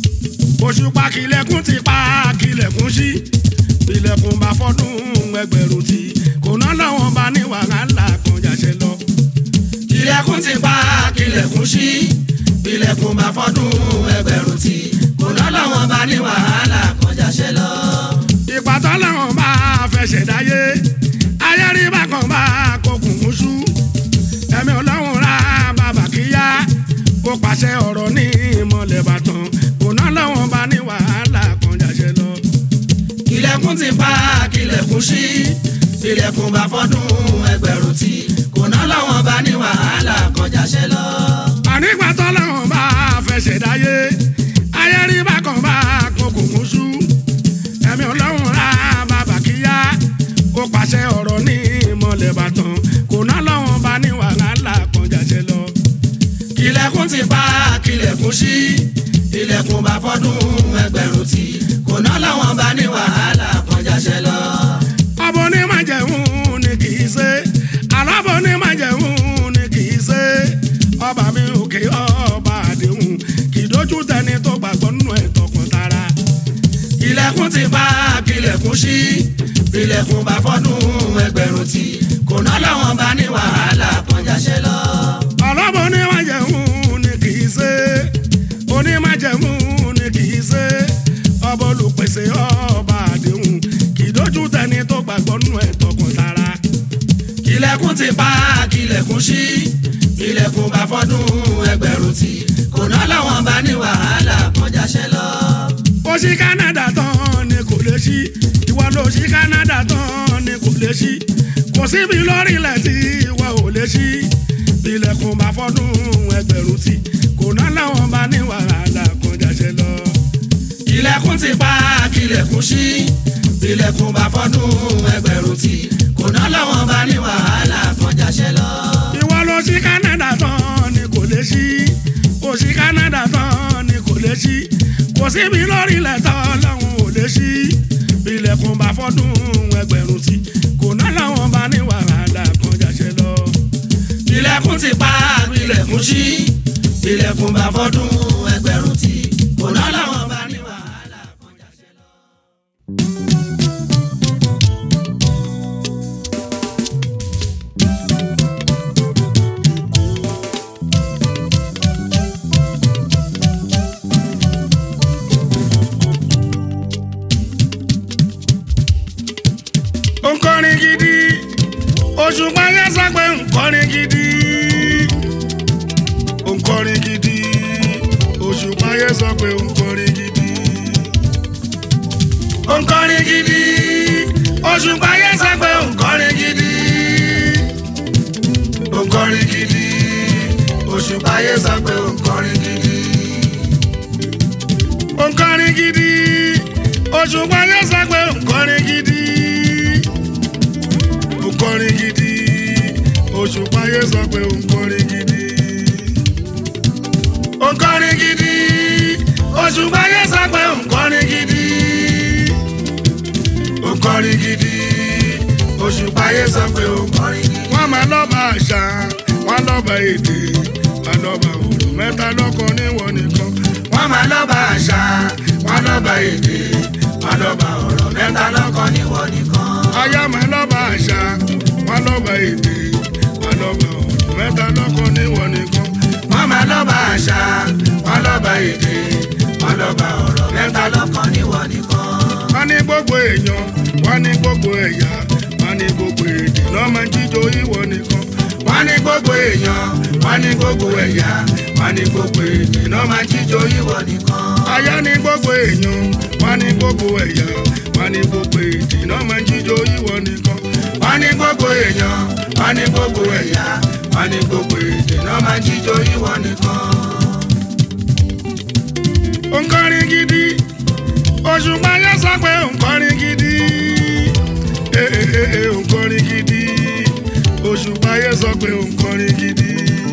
òṣùpá kìlẹ̀kùn ti pa kìlẹ̀kùn sí ilẹ̀kùn bá fọ́dún ẹgbẹ̀rún tí kò ná lọ́wọ́n bá ní wàhálà kan jàṣẹ lọ. ilẹ̀kùn ti pa kìlẹ̀kùn sí ilẹ̀kùn bá fọ́dún ẹgbẹ̀rún tí kò ná lọ́wọ́n bá ní wàhálà kan jàṣẹ lọ. ìpàtọ́ làwọn bá fẹsẹ̀ dáyé ayé rí bákan bá kókùn mùsù ẹ̀mí ọlọ́run ra bàbá kíyá kó pàṣẹ ọ̀rọ̀ ní ìmọ̀lẹ̀ bàtàn kò ná lọ́wọ́n bá ní wàhálà kan jàṣẹ lọ. ilẹ̀kùn ti pa kìlẹ̀kùn sí ilẹ̀kùn bá fọ́dún ẹgbẹ̀rún tí kò ná lọ́wọ́n bá ní wàhálà kan jàṣẹ lọ. ànígbàtọ́ làwọn bá fẹsẹ̀ dáyé ayé rí bákan bá kókùn mùsù ẹ̀mí ọlọ́run ra bàbá kíyá kó pàṣẹ ọ̀rọ̀ ní ìmọ̀lẹ̀ bàtàn kò ná lọ́wọ́n bá ní wàhálà kan jàṣẹ lọ. ilẹ̀kùn ti pa kìlẹ̀kùn sí ilẹ̀kùn bá fọ́dún ẹgbẹ̀rún tí kò ná lọ́wọ́n bá ní wàhálà kan jàṣẹ lọ. ọbọ ní májẹ̀mú ni kì í ṣe alábọ ní májẹ̀mú ni kì í ṣe ọba mi òkè ọba àdéhùn kì í dójú tẹni tó gbàgbọ́ nínú ẹ̀ tọkàn tara. ilẹ̀kùn ti pa kìlẹ̀kùn sí ilẹ̀kùn bá fọ́dún ẹgbẹ̀rún tí kò ná lọ́wọ́n bá ní wàhálà kan jàṣẹ lọ. ọlọ́bọ ní májẹ̀mú ni kì í ṣe onímájẹ̀mú ni kì í ṣe ọba olùpèsè ọba àdéhùn kì í dójú tẹni tó gbàgbọ́ nínú ẹ̀ tọkàn tara. ilẹ̀kùn ti pa kílẹ̀kùn ṣí ilẹ̀kùn bá fọ́dún ẹgbẹ̀rún tí kò ná lọ́wọ́n bá ní wàhálà kọjá ṣẹ́ lọ. ó ṣí Canada tán ni kò lè ṣí ìwọ ló ṣí Canada tán ni kò lè ṣí kò síbi lórílẹ̀ tí ìwọ ò lè ṣí ilẹ̀kùn bá fọ́dún ẹgbẹ̀rún tí kò ná lọ́wọ́n bá ní wàhálà kọjá ṣẹ́ lọ. ilẹ̀kùn ti pa kílẹ̀kùn ṣí ilẹ̀kùn bá fọ́dún ẹgbẹ̀rún tí kò ná lọ́wọ́n bá ní wàhálà kọjá ṣẹ́ lọ. ìwọ ló ṣí Canada tán ni kò lè ṣí kò ṣí Canada tán ni kò lè ṣí kò síbi lórílẹ̀ tán lọ́wọ́n ò lè ṣí ilẹ̀kùn bá fọ́dún ẹgbẹ̀rún tí kò ná lọ́wọ́n bá ní wàhálà kọjá ṣẹ́ lọ. ilẹ̀kùn ti pa ilẹ̀kùn ṣí ilẹ̀kùn bá fọ́dún ẹgbẹ̀rún tí kò ná lọ́wọ́n bá ní wàhálà kọjá ṣẹ́ lọ. nkọrin gidi Òṣùpá yẹn sọ pé nkọrin gidi nkọrin gidi Òṣùpá yẹn sọ pé nkọrin gidi nkọrin gidi Òṣùpá yẹn sọ pé nkọrin gidi nkọrin gidi Òṣùpá yẹn sọ pé nkọrin gidi nkọrin gidi Òṣùpá yẹn sọ pé nkọrin gidi nkọrin gidi Òṣùpá yẹn sọ pé nkọrin gidi nkọrin gidi Òṣùpá yẹn sọ pé nkọrin gidi nkọrin gidi Òṣùpá yẹn sọ pé nkọrin gidi. wọ́n máa lọ́ba àṣà wọ́n lọ́ba èdè wọ́n lọ́ba òrò mẹ́ta lọ́kàn níwọ̀n nìkan. wọ́n máa lọ́ba àṣà wọ́n lọ́ba èdè wọ́n lọ́ba ọ̀rọ̀ mẹ́ta lọ́kàn níwọ̀n nìkan. aya máa lọ́ba àṣà wọ́n lọ́ba èdè wọ́n lọ́ba ọ̀rọ̀ mẹ́ta lọ́kàn níwọ̀n nìkan. wọ́n máa lọ́ba àṣà wọ́n lọ́ba èdè wọ́n lọ́ba ọ̀rọ̀ mẹ́ta lọ́kàn níwọ̀n nìkan. wọ́n ní gbogbo èèyàn wọ́n ní gbogbo ẹ̀yà wọ́n ní gbogbo èdè náà máa ń jíjó ìwọ nìkan. wọ́n ní gbogbo èèyàn wọ́n ní gbogbo ẹ̀yà wọ́n ní gbogbo èdè náà máa ń jíjó ìwọ nìkan. aya ní gbogbo èèyàn wọ́n ní gbogbo ẹ̀yà wọ́n ní gbogbo èdè náà máa ń jíjó ìwọ nìkan. wọ́n ní gbogbo èèyàn wọ́n ní gbogbo ẹ̀yà wọ́n ní gbogbo èdè náà máa ń jíjó ìwọ nìkan. nkọrin gidi Òṣùpá yẹn sọ pé nkọrin gidi nkọrin gidi Òṣùpá yẹn sọ pé nkọrin gidi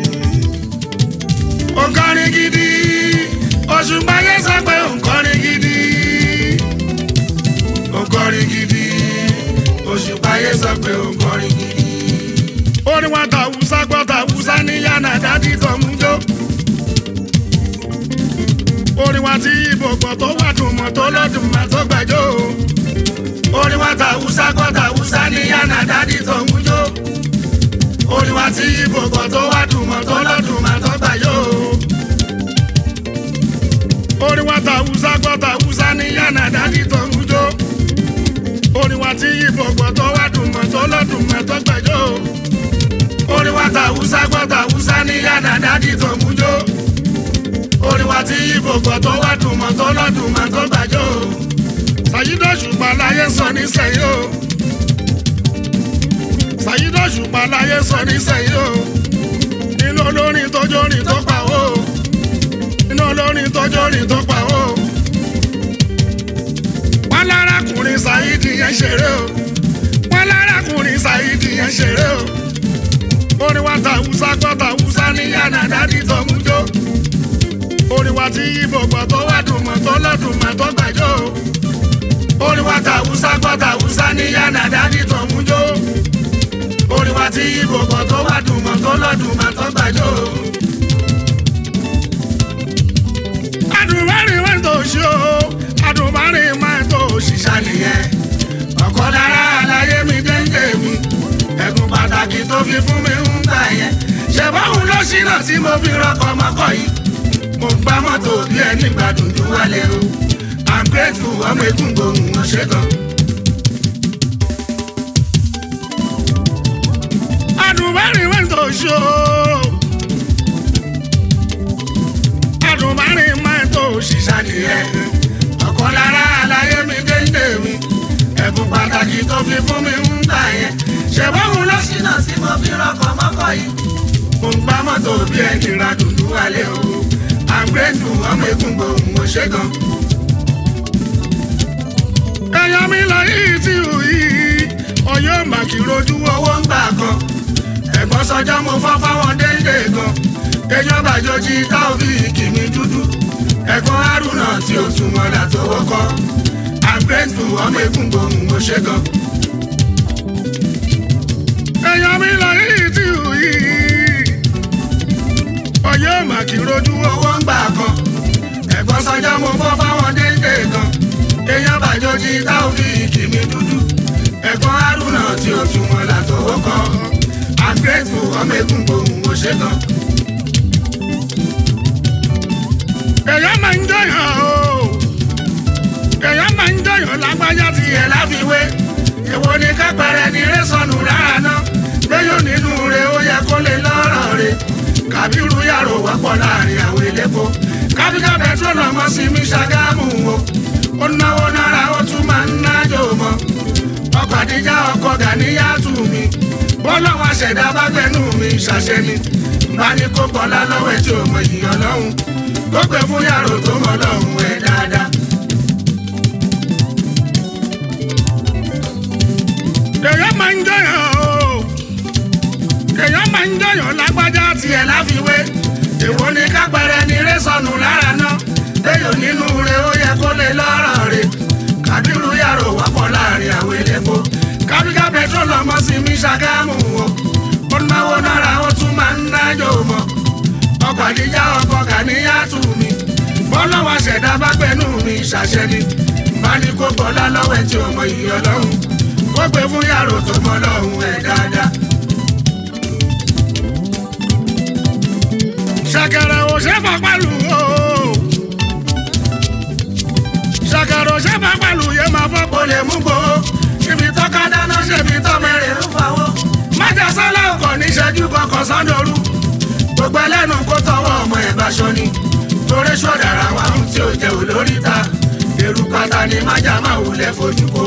nkọrin gidi Òṣùpá yẹn sọ pé nkọrin gidi nkọrin gidi Òṣùpá yẹn sọ pé nkọrin gidi. orin wa tàwùsá gbọ́ tàwùsá ní yànnà dádì tọ́mújó orin wa tí ibo gbọ́ tó wà dùn mọ́ tó lọ́dún mọ́ tó gbàjọ́ orin wa tàwùsá gbọ́ tàwùsá ní yànnà dádì tọ́mújó orin wa tí ibo gbọ́ tó wà dùn mọ́ tó lọ́dún mọ́ tó gbàjọ́ orin wa tàwùsá gbọ́ tàwùsá ní yànnà dádì tọ́mújó orin wa tí ibo gbọ́ tó wà dùn mọ́ tó lọ́dún mọ́ tó gbàjọ́ orin wa tàwùsá gbọ́ tàwùsá ní yànnà dádì tọ́mújó orin wa tí ibo gbọ́ tó wà dùn mọ́ tó lọ́dún mọ́ tó gbàjọ́. Saheed Òṣùpá láyé sọ nísẹ̀yìn o Saheed Òṣùpá láyé sọ nísẹ̀yìn o nínú olórin tójórin tó pa o nínú olórin tójórin tó pa o wọ́n lárakùnrin Saheed yẹn ṣeré o wọ́n lárakùnrin Saheed yẹn ṣeré o orin wa tàwùsá gbọ́ tàwùsá ní yànnà dádì tọ́mújó orin wa tí ibo gbọ́ tó wà dùn mọ́ tó lọ́dún mọ́ tó gbàjọ́ orin wa tàwùsá gbọ́ tàwùsá ní yànnà dádì tọ́mújó orin wa tí ibo gbọ́ tó wà dùn mọ́ tó lọ́dún mọ́ tó gbàjọ́. adùnmọ́rin máa ń tó ṣí o adùnmọ́rin máa ń tó ṣiṣẹ́ nìyẹn ọ̀kan lára àlàyé mi déńdé mi ẹ̀bùn pàtàkì tó fi fún mi ń gbà yẹn ṣe báwọn ló ṣìnà tí mo fi rọkọ̀ mọ́kọ̀ yìí mo gbá mọ́tò bí ẹni gbádùn jù wálé o I'm grateful ọmọ egun gbòòrùn wọn ṣe gan. ṣó àdùnmárìn máa tó ṣiṣà nìyẹn ọ̀kan lára àlàyé mi dénde mi ẹ̀bùn pàtàkì tó fi fún mi ń gbà yẹn ṣèbáwò lọ sí ṣínà tí mo fi rọkọ̀ mọ́kọ̀ yìí. mo ń gbá mọ́tò bí ẹni ra dùnú wálé o àgbẹ̀dù ọmọ egungun òun ò ṣe gan. èèyàn mi lọ yìí tí ò yìí ọyọ́ màkì rojú owó ń gbà kan ẹ̀gbọ́n sọjọ́ mo fọ́ fáwọn déńdé gan èèyàn bàjọ́jì táòfíìkì mi dúdú ẹ̀gbọ́n Haruna tí ó túmọ̀ látọwọ́ kọ́ àgbẹ̀dù ọmọ egungun òun ò ṣe gan. èèyàn mi lọ yìí tí ò yìí ọyọ́ màkì rojú owó ń gbà kan ẹ̀gbọ́n sọjọ́ mo fọ́ fáwọn déńdé gan èèyàn bàjọ́jì táòfíìkì mi dúdú ẹ̀gbọ́n Haruna tí ó túmọ̀ látọwọ́ kọ́ àgbẹ̀dù ọmọ egungun òun ò ṣe gan. èèyàn máa ń jọyàn o èèyàn máa ń jọyàn lágbájá ti ẹ̀ láfiwé èwo ni kápẹ́rẹ́ ni rẹ́ sọnù lára náà lóyún nínú rẹ̀ ó yẹ kó lè lọ́rọ̀ rẹ̀ Kàbírù yàrá wọ́pọ̀ láàrin àwọn elépo kábíkà pẹtrol ọmọ sí mi Ṣàgámù o ó náwó náírà ó tún máa ń nájò mọ́ ọkọ̀ àdíjà ọkọ̀ Gàníyàtù mi bọ́lọ́wọ́ àṣẹ̀dá bá gbẹ̀nú mi ṣàṣẹ ni bá ní kó bọ́lá lọ́wọ́ ẹ̀ tí ò mọ ìyàn lọ́hùn kó pè fún yàrá tó mọ lọ́hùn ẹ̀ dáadáa. èèyàn máa ń jọyàn o èèyàn máa ń jọyàn lágbájá tiẹ̀ láfiwé èwo ni kápẹ́rẹ́ ni rẹ́ sọnù lára náà léyò nínú rẹ̀ ó yẹ kó lè lọ́rọ̀ rẹ̀ Kàbírù yàrá wọ́pọ̀ láàrin àwọn elépo kábíkà pẹtrol ọmọ sí mi Ṣàgámù o ó náwó náírà ó tún máa ń nájò mọ́ ọkọ̀ àdíjà ọkọ̀ Gàníyàtù mi bọ́lọ́wọ́ àṣẹ̀dá bá gbẹ̀nú mi ṣàṣẹ ni bá ní kó bọ́lá lọ́wọ́ ẹ̀ tí ò mọ ìyàn lọ́hùn kó pè fún yàrá tó mọ lọ́hùn ẹ̀ dáadáa. ṣàkàrà ò ṣe fà pàlù o ṣàkàrà ò ṣe fà pàlù yẹ máa fọ́ kó lè mú gbó ibi tọ́ka dáná ṣèbí tọ́mẹ́rẹ̀ ń fawọ́ májà sálá ọkọ̀ níṣẹ́jú kọkàn sọ́dọ̀ọ́rù gbogbo ẹlẹ́nu kó tọwọ́ ọmọ ẹ̀ bá ṣọ ni torí ṣọ́dàrà wà ń tí ò jẹ́ olórí ta èrú pátá ni májà máa wulẹ̀ fojú kó.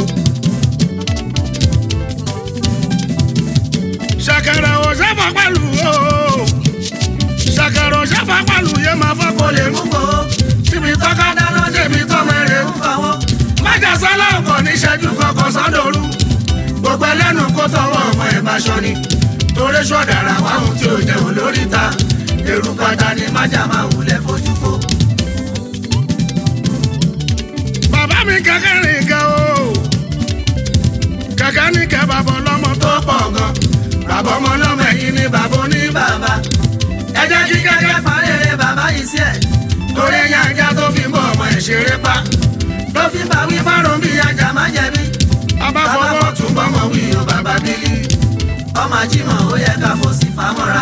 ṣàkàrà ò ṣe fà pàlù o ṣàkàrà ò ṣe fà pàlù yẹ máa fọ́ kó lè mú gbó ibi tọ́ka dáná ṣèbí tọ́mẹ́rẹ̀ ń fawọ́ májà sálá ọkọ̀ níṣẹ́jú kọkàn sọ́dọ̀ọ́rù gbogbo ẹlẹ́nu kó tọwọ́ ọmọ ẹ̀ bá ṣọ ni torí ṣọ́dàrà wà ń tí ò jẹ́ olórí ta èrú pátá ni májà máa wulẹ̀ fojú kó. bàbá mi kẹ́kẹ́ rìn gan o kẹ́kẹ́ ní kẹ́ bàbá ọlọ́mọ tó pọ̀ gan bàbá ọmọ ọlọ́mọ ẹ̀yìn ni bàbá oní bàbá ẹ jẹ́ kí kẹ́kẹ́ parẹ́rẹ́ bàbá yìí sí ẹ̀. torí ẹ̀yà ajá tó fi ń bọ̀ ọmọ ẹ̀ ṣeré pa ló fi bá wí fárùn bí ajá má jẹ̀bi. bàbá fọwọ́ tún bọ́mọ wí o bàbá Bílí ọmọ Ajímọ̀ ó yẹ ká fò sí fámọ́ra.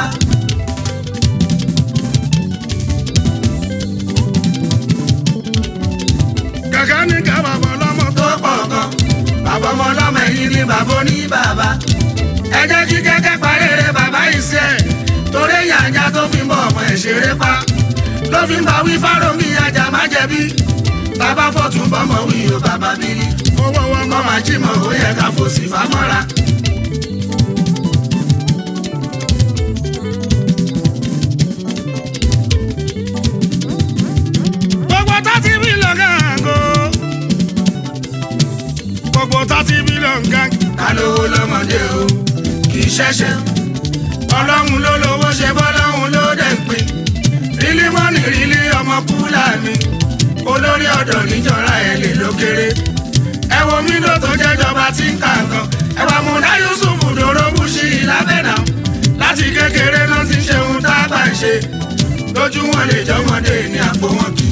kẹ́kẹ́ ní kẹ́ bàbá ọlọ́mọ tó pọ̀ gan bàbá ọmọ ọlọ́mọ ẹ̀yìn ni bàbá oní bàbá ẹ jẹ́ kí kẹ́kẹ́ parẹ́rẹ́ bàbá yìí sí ẹ̀ torí ẹ̀yà ajá tó fi ń bọ̀ ọmọ ẹ̀ ṣeré pa ló fi ń bá wí fárùn bí ajá má jẹ̀bi bàbá fọ̀tún bọ́mọ wí o bàbá Bílí owó ọmọ Ajímọ̀ ó yẹ ká fò sí fámọ́ra. gbogbo 30 million gango gbogbo 30 million gang ká lówó lọ́mọdé o kì í ṣẹ̀ṣẹ̀ ọlọ́run ló lówó ṣe bọ́lọ́run ló dẹ̀ ń pín rílí mọ́nì rílí ọmọ kúlà mi olórí ọ̀dọ́ níjọra ẹ̀ lè lókèrè ẹ wo mílò tó jẹ́jọba tí ń kà kan ẹ wà múná Yusuf dòrógùn sí ìlàbẹ̀nà láti kékeré náà ti ṣe ohun tá a bá ń ṣe lójú wọn lè jọmọdé ní àpò wọn kì í.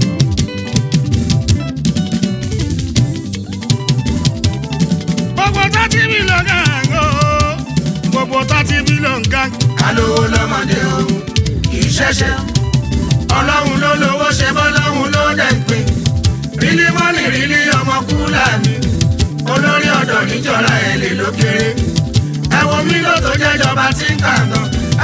gbogbo 30 million gang o gbogbo 30 million gang ká lówó lọ́mọdé o kì í ṣẹ̀ṣẹ̀ ọlọ́run ló lówó ṣe bọ́lọ́run ló dẹ̀ ń pín rílí mọ́nì rílí ọmọ kúlà mi olórí ọ̀dọ́ níjọra ẹ̀ lè lókèrè ẹ wo mílò tó jẹ́jọba tí ń kà gan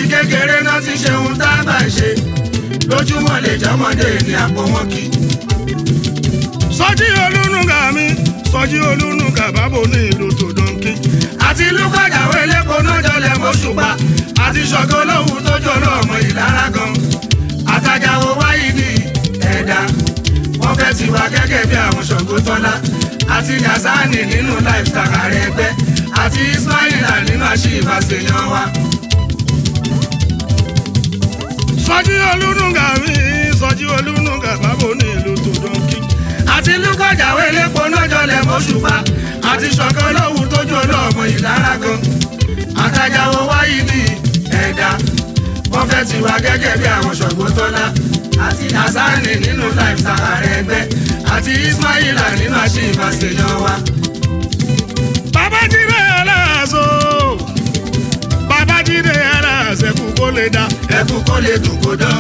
kékeré náà ti ṣe ohun tá a bá ṣe lójúmọ́ lè jọmọdé ní àpò wọn kì. Sọjí Olúnúgà mi Sọjí Olúnúgà bábo ní ìlú tó dọ́ńkì. àti lúkọ̀jáwé lẹ́kọ̀ọ́ náà jọlẹ̀ mọ́ṣùpá àti ṣọ̀gọ́ lóhùn tó jọlọ ọmọ ìlara gan. àtàjàwò wáyé ní ẹ̀dá wọ́n fẹ́ ti wá gẹ́gẹ́ bí àwọn Ṣàngó Tọ́lá àti Yazani nínú lifestyle ààrẹ ẹgbẹ́ àti Ismaila nínú àṣìbàṣeyàn wa. Sọjí Olúnúgà mi Sọjí Olúnúgà bábo ní ìlú tó dọ́ńkì. àti lúkọ̀jáwé lẹ́kọ̀ọ́ náà jọlẹ̀ mọ́ṣùpá àti ṣọ̀gọ́ lóhùn tó jọlọ ọmọ ìlara gan. àtàjàwò wáyé ní ẹ̀dá wọ́n fẹ́ ti wá gẹ́gẹ́ bí àwọn Ṣàngó Tọ́lá àti Yazani nínú lifestyle ààrẹ ẹgbẹ́ àti Ismaila nínú àṣìbàṣeyàn wa. Babájídé Aláàzó Babájídé Aláàzó ẹkú kó lè dá. ẹkú kó lè dùn kó dán.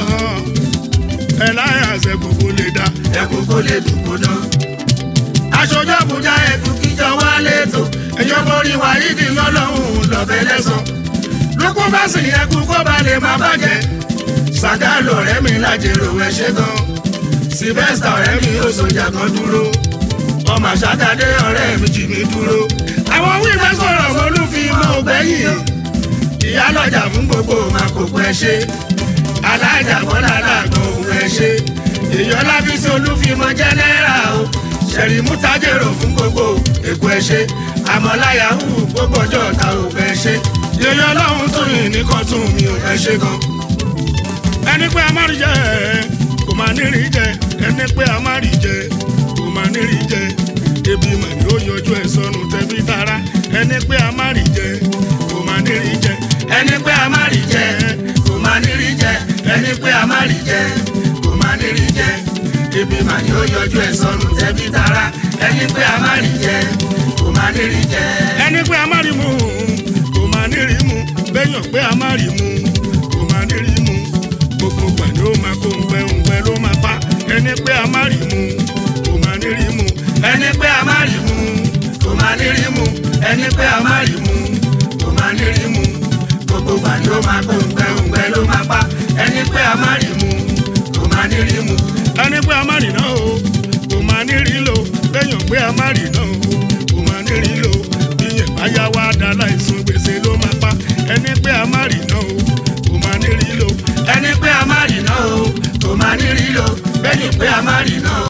Aláàzó ẹkú kó lè dá. ẹkú kó lè dùn kó dán. aṣojú Àbújá ẹkú kíjọ wá létò ẹjọ́ borí wáyídì lọ́lọ́hún lọ́bẹ̀ lẹ́sàn. lókù bá sì ẹkú kó ba lè má bàjẹ́. Sàkálù ọ̀rẹ́ mi lájèrò ẹ ṣe gan. Sylvester ọ̀rẹ́ mi ó sọjà kan dúró. ọmọ àṣàkàdé ọ̀rẹ́ mi jì mí dúró. àwọn wíwẹ́ sọ̀rọ̀ olúfimọ́ ògbẹ́yìn. ìyálọ́jà fún gbogbo màkòkò ẹ ṣe. alájà bọ́lá aláàgọ́ òun ẹ ṣe. èèyàn lábísí olúfimọ́ jẹ́nẹ́rà o. ṣẹ̀rí mútajèrò fún gbogbo èkó ẹ ṣe. àmọ́láyà hù gbogbo ọjọ́ ta ò fẹ́ ṣe. èèyàn ọlọ́run tún yìn ní kọ́tún mi ò fẹ́ ṣe gan. Ẹni pé a má rí jẹ kò má ní rí jẹ. Ẹni pé a má rí jẹ kò má ní rí jẹ. Ebi mà ní ó yọjú ẹ sọnù tẹbí tará. Ẹni pé a má rí jẹ kò má ní rí jẹ. ẹni pé a má rí jẹ kò má ní rí jẹ. ẹni pé a má rí jẹ kò má ní rí jẹ. ebi mà ní ó yọjú ẹ sọnù tẹbí tará. ẹni pé a má rí jẹ kò má ní rí jẹ. Ẹni pé a má rí mu kò má ní rí mu. Béèyàn pé a má rí mu kò má ní rí mu. Gbogbo gbà ni ó máa kó ńgbẹ́ ló máa pa. Ẹni pé a má rí mu kò má ní rí mu. ẹni pé a má rí mu kò má ní rí mu. ẹni pé a má rí mu kò má ní rí mu. gbogbo gbà ni ó máa kó ńgbẹ́ ló máa pa. ẹni pé a má rí mu kò má ní rí mu. Ẹni pé a má rí náà o kò má ní rí lò. Béèyàn pé a má rí náà o kò má ní rí lò. Bíyẹn bá yá wá dá láìsùn gbèsè ló máa pa. Ẹni pé a má rí náà o kò má ní rí lò. ẹni pé a má rí náà o kò má ní rí lò. bẹ́ẹ̀ni pé a má rí náà.